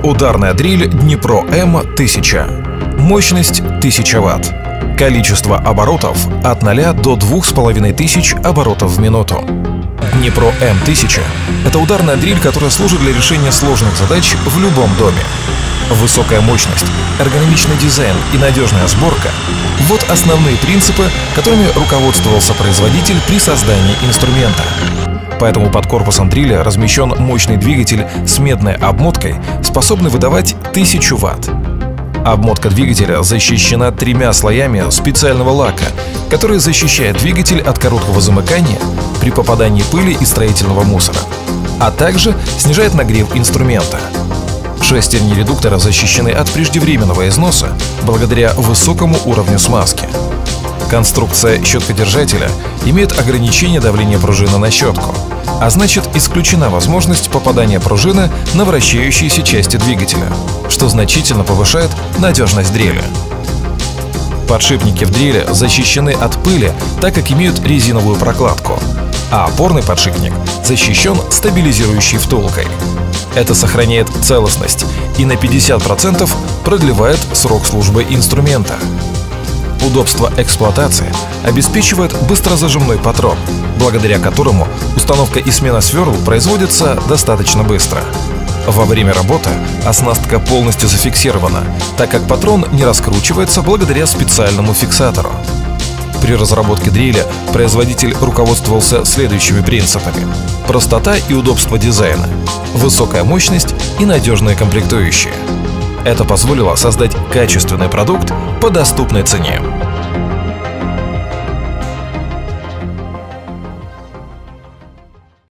Ударная дрель Днепро М1000. Мощность 1000 Вт. Количество оборотов от 0 до 2500 оборотов в минуту. Днепро М1000 – это ударная дрель, которая служит для решения сложных задач в любом доме. Высокая мощность, эргономичный дизайн и надежная сборка – вот основные принципы, которыми руководствовался производитель при создании инструмента. Поэтому под корпусом дриля размещен мощный двигатель с медной обмоткой, способный выдавать 1000 Вт. Обмотка двигателя защищена 3 слоями специального лака, который защищает двигатель от короткого замыкания при попадании пыли и строительного мусора, а также снижает нагрев инструмента. Шестерни редуктора защищены от преждевременного износа благодаря высокому уровню смазки. Конструкция щеткодержателя имеет ограничение давления пружины на щетку, а значит, исключена возможность попадания пружины на вращающиеся части двигателя, что значительно повышает надежность дрели. Подшипники в дреле защищены от пыли, так как имеют резиновую прокладку, а опорный подшипник защищен стабилизирующей втулкой. Это сохраняет целостность и на 50% продлевает срок службы инструмента. Удобство эксплуатации обеспечивает быстрозажимной патрон, благодаря которому установка и смена сверл производятся достаточно быстро. Во время работы оснастка полностью зафиксирована, так как патрон не раскручивается благодаря специальному фиксатору. При разработке дриля производитель руководствовался следующими принципами: простота и удобство дизайна, высокая мощность и надежные комплектующие. Это позволило создать качественный продукт по доступной цене.